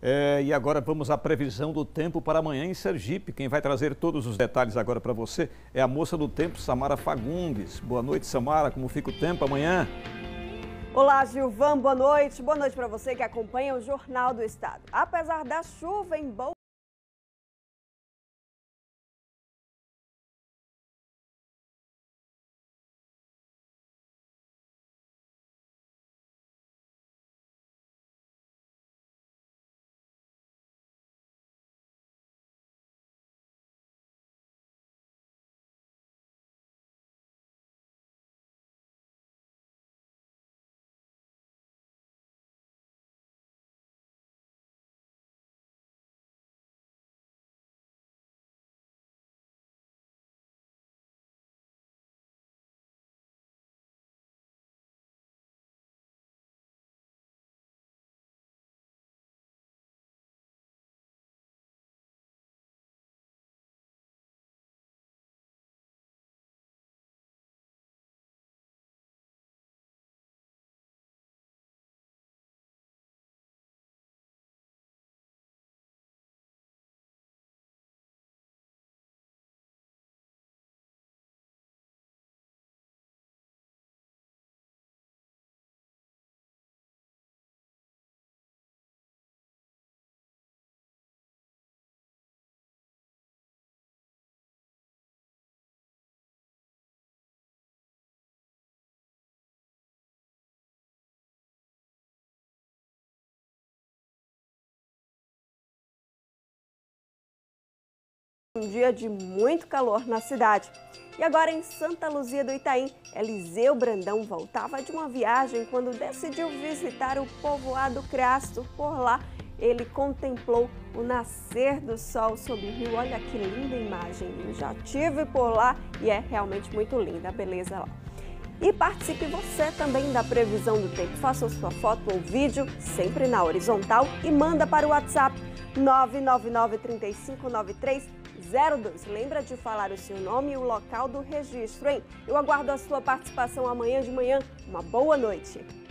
E agora vamos à previsão do tempo para amanhã em Sergipe. Quem vai trazer todos os detalhes agora para você é a moça do tempo, Samara Fagundes. Boa noite, Samara. Como fica o tempo amanhã? Olá, Gilvan. Boa noite. Boa noite para você que acompanha o Jornal do Estado. Apesar da chuva em boa um dia de muito calor na cidade. E agora em Santa Luzia do Itaim, Eliseu Brandão voltava de uma viagem quando decidiu visitar o povoado Crasto. Por lá, ele contemplou o nascer do sol sobre o rio. Olha que linda imagem, eu já estive por lá e é realmente muito linda a beleza lá. E participe você também da previsão do tempo. Faça sua foto ou vídeo, sempre na horizontal, e manda para o WhatsApp 999-3593-02. Lembra de falar o seu nome e o local do registro, hein? Eu aguardo a sua participação amanhã de manhã. Uma boa noite!